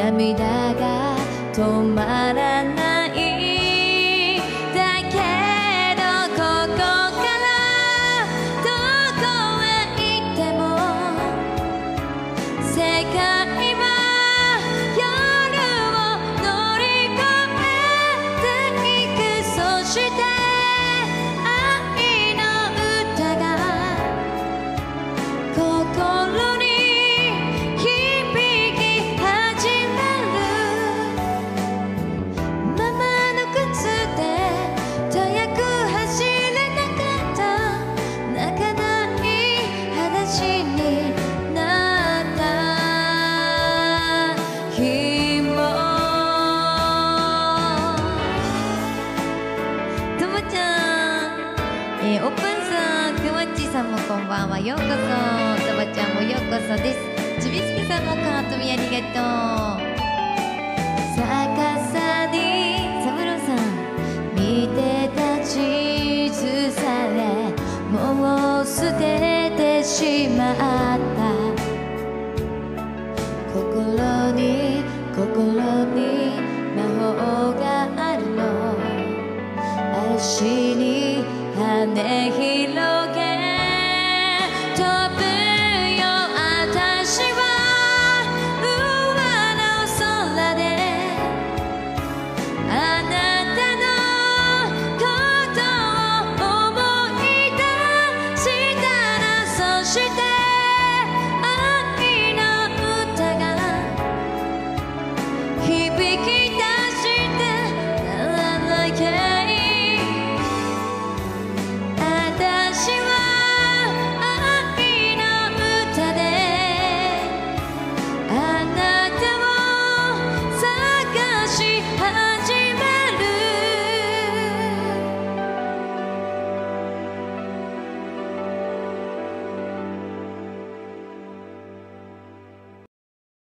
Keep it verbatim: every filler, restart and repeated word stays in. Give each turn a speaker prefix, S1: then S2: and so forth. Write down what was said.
S1: 涙が止まらないだけどここからどこへ行っても世界は夜を乗り越えていくそして愛の歌が心にえー、オープンさん、くわっちさんもこんばんは。ようこそ。とばちゃんもようこそです。ちびすけさんもカートミありがとう。逆さにサブローさん、見て立ち尽されもう捨ててしまう